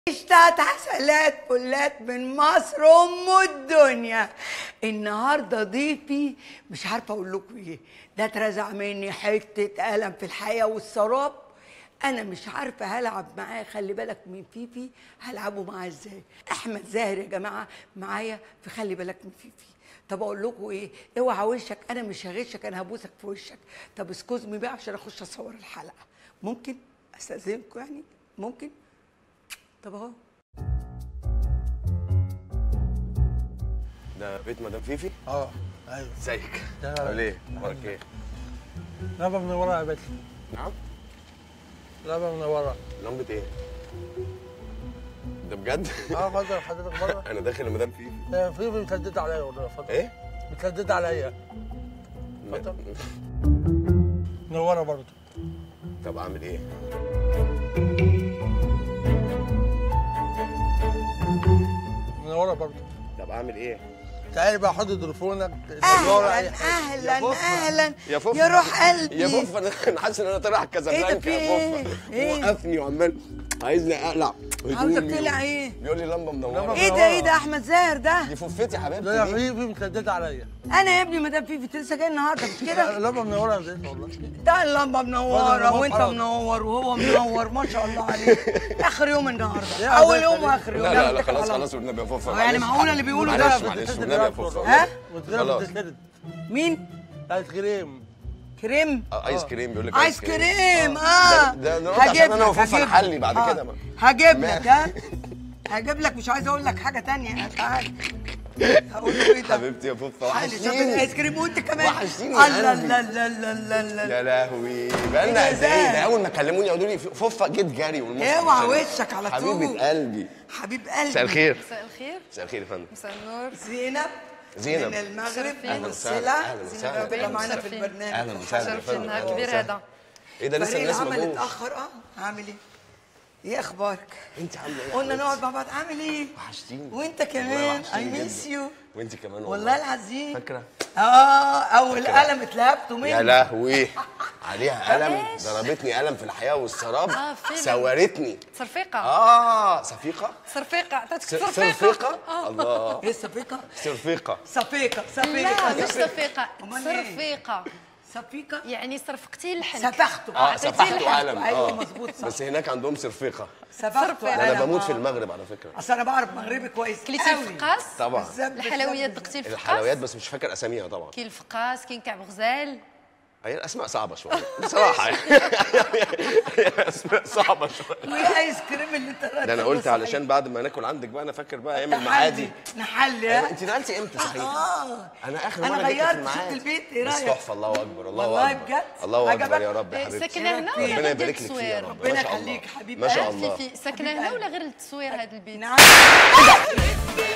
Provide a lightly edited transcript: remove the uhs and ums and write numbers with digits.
اشتهت حسلات كلات من مصر ام الدنيا. النهارده ضيفي مش عارفه اقول لكم ايه، ده اترزع مني حته قلم في الحياه والسراب. انا مش عارفه هلعب معاه، خلي بالك من فيفي، هلعبه معاه ازاي؟ احمد زاهر يا جماعه معايا في خلي بالك من فيفي. طب اقول لكم ايه، اوعى وشك، انا مش هغشك، انا هبوسك في وشك. طب اسكوز مي بقى عشان اخش اصور الحلقه، ممكن استاذنكم يعني؟ ممكن؟ طب اهو. ده بيت مدام فيفي؟ ايوه. ازيك؟ عامل ايه؟ اخبارك ايه؟ لمبه منوره يا باشا. نعم؟ لمبه منوره. لمبة ايه؟ ده بجد؟ اتفضل حضرتك بره. انا داخل لمدام فيفي. فيفي متلدده عليا والله. اتفضل. ايه؟ متلدده عليا. اتفضل. منوره برضه. طب اعمل ايه؟ منوره برضه. طب اعمل ايه؟ تعالي بقى حط تليفونك. اهلا اهلا اهلا يا فوفا يا روح قلبي. يا فوفا انا حاسس ان انا طالع على كازابلانكا يا فوفا. وقفني وعمال عايزني اقلع. عاوزك تقلع ايه؟ بيقول لي لمبه منوره. ايه ده احمد زاهر ده؟ دي فوفتي يا حبيبتي. لا فيفي متلدده عليا. انا يا ابني مدام فيفي لسه جاي النهارده مش كده؟ لمبه منوره يا زين والله. ده اللمبه منوره وانت منور وهو منور ما شاء الله عليك. اخر يوم النهارده، اول يوم واخر يوم. لا خلاص والنبي يا فوفا. يعني معقوله اللي بيقولوا ده؟ معلش والنبي يا فوفا. ها؟ خلاص. مين؟ ايس كريم. كريم؟ ايس كريم بيقول لك ايس كريم. ده عشان انا وفوفا نحلي بعد كده. هجيب لك. ها؟ هجيب لك، مش عايز اقول لك حاجه ثانيه. تعال هقول له ايه ده؟ حبيبتي يا فوفا وحشتيني. ايس كريم وانت كمان وحشتيني يا قلبي. لا لا لا لا لا يا لهوي بقالنا قد ايه؟ ده اول ما كلموني قالوا لي فوفا جيت جري اوعى وشك على طول. حبيبه قلبي. حبيب قلبي. مساء الخير. مساء الخير. مساء الخير يا فندم. مساء النور. زينب من المغرب. اهلا وسهلا. اهلا وسهلا. تبقى معانا في البرنامج. اهلا وسهلا. شرف نهار كبير هذا. ايه ده لسه فريق الناس ما العمل جوش؟ اتاخر. اعمل ايه؟ ايه اخبارك؟ انت عامله ايه؟ قلنا نقعد مع بعض. عامل ايه؟ وحشتيني. وانت كمان. اي ميس يو. وانت كمان والله العظيم. فاكره؟ اول قلم اتلهبته مني. يا لهوي عليها قلم. ضربتني قلم في الحياه والسراب. سورتني. صرفيقه. صفيقه. صرفيقه عطاتك صرفيقه. الله. ايه الصفيقه؟ صرفيقه. صفيقه. لا مش صفيقه، صرفيقه. صفيقه يعني صرفتي اللحن. سفخته. سفحته قلم. ايوه مظبوط صح. بس هناك عندهم صرفيقه. سفخته قلم. انا بموت في المغرب على فكره. اصل انا بعرف مغربي كويس. كليتي الفقاس؟ طبعا. الحلويات دقتي الفقاس؟ الحلويات بس مش فاكر اساميها طبعا. كاين الفقاس، كاين كعب غزال. هي الاسماء صعبه شويه بصراحه يعني. اسماء صعبه شويه. وايه ايس كريم اللي انت ده انا قلت علشان بعد ما ناكل عندك بقى انا فاكر بقى ايام المعادي. نحلي. انت نقلتي امتى صحيح؟ انا اخر مره انا جيت في غيرت المعادي. شفت البيت. ايه رايك؟ بس تحفه. الله اكبر الله والله اكبر. بجد. الله اكبر يا رب يا حبيبتي. ساكنه هنا ولا ربنا غير يبارك لك فيها يا التصوير؟ رب. ما شاء الله. يخليك حبيبي. ما شاء الله. ساكنه هنا ولا غير التصوير هذا البيت؟ نعم.